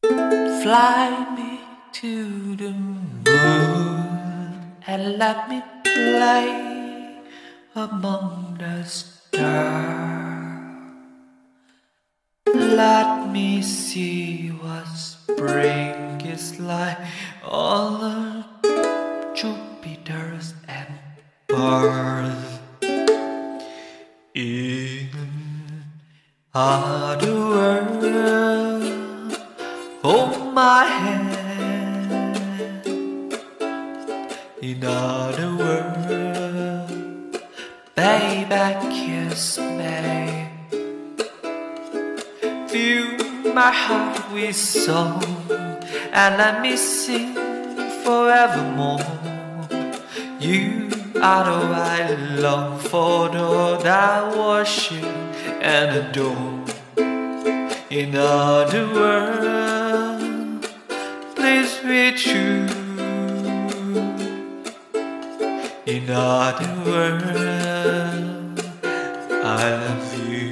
Fly me to the moon and let me play among the stars. Let me see what spring is like on the Jupiters and Mars. In other world, hold my hand. In other world, baby, kiss me. Fill my heart with song and let me sing forevermore. You are the I long for, though I worship and adore. In other words, please be true. In other words, I love you.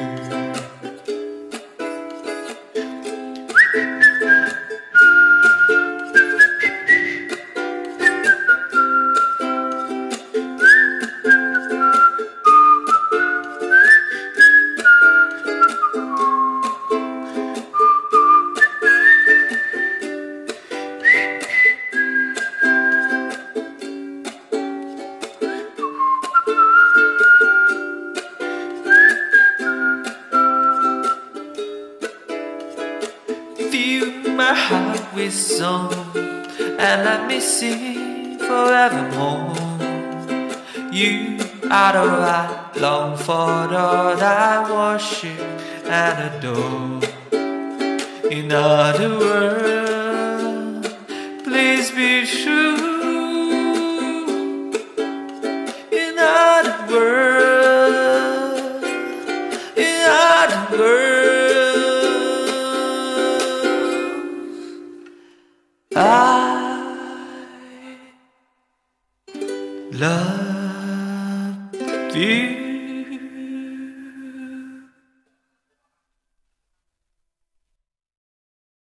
Fill my heart with song and let me sing forevermore. You are the I long for, that I worship and adore. In other words, please be true. In other words, in other words, I love you.